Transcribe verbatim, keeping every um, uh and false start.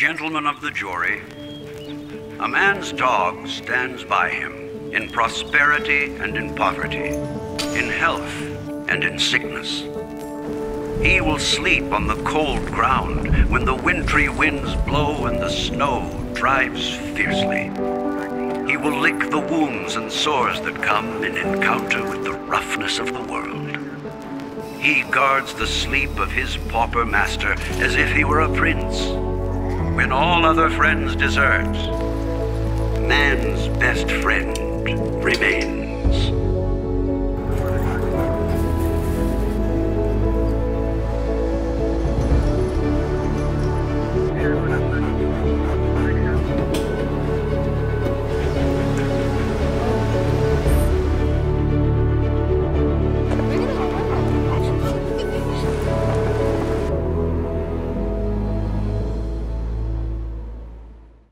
Gentlemen of the jury, a man's dog stands by him in prosperity and in poverty, in health and in sickness. He will sleep on the cold ground when the wintry winds blow and the snow drives fiercely. He will lick the wounds and sores that come in encounter with the roughness of the world. He guards the sleep of his pauper master as if he were a prince. When all other friends desert, man's best friend remains.